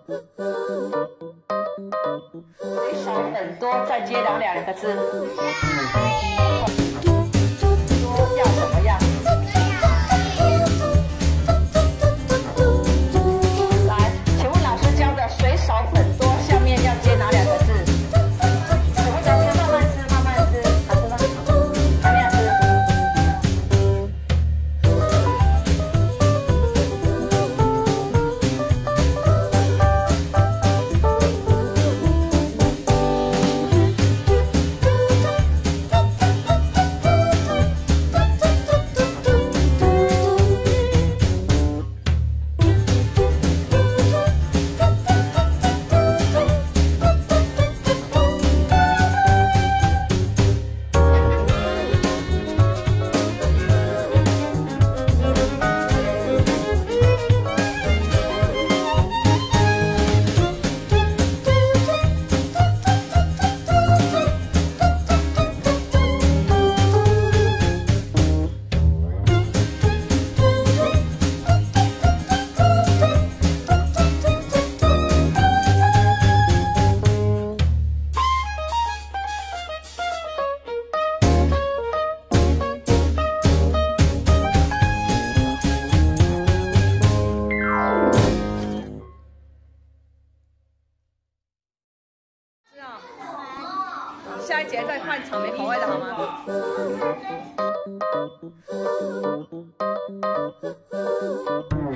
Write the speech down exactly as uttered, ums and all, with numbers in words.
水少粉多，再接两两个字。多要什么样？来，请问老师教的水少粉多，下面要接哪两个字？怎么讲？慢慢吃，慢慢吃，好吃吗？还没有吃。 下一节再换草莓口味的好吗？